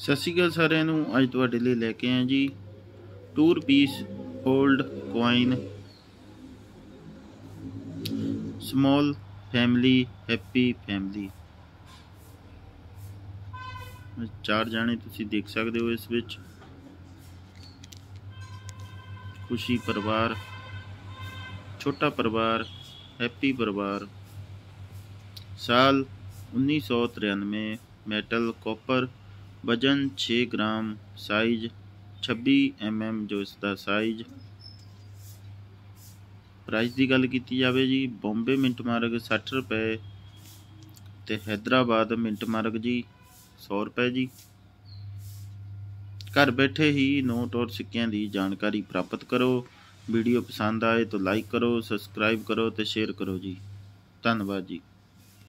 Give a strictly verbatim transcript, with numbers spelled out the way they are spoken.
ਸਤਿ ਸ਼੍ਰੀ ਅਕਾਲ ਸਾਰਿਆਂ ਨੂੰ। ਅੱਜ ਤੁਹਾਡੇ ਲਈ ਲੈ ਕੇ ਆਏ ਜੀ two rupees old coin small family happy family. ਚਾਰ ਜਾਣੇ ਤੁਸੀਂ ਦੇਖ ਸਕਦੇ ਹੋ ਇਸ ਵਿੱਚ। ਖੁਸ਼ੀ ਪਰਿਵਾਰ, ਛੋਟਾ ਪਰਿਵਾਰ, हैप्पी परिवार। साल उन्नीस सौ तिरानवे। मेटल कॉपर, वजन छे ग्राम, साइज छब्बीस एम एम जो इसका साइज। प्राइस की गल की जाए जी, बॉम्बे मिंट मार्ग सठ रुपए ते हैदराबाद मिंट मार्ग जी सौ रुपए जी। घर बैठे ही नोट और सिक्कियां की जानकारी प्राप्त करो। वीडियो पसंद आए तो लाइक करो, सबसक्राइब करो तो शेयर करो जी। धन्यवाद जी।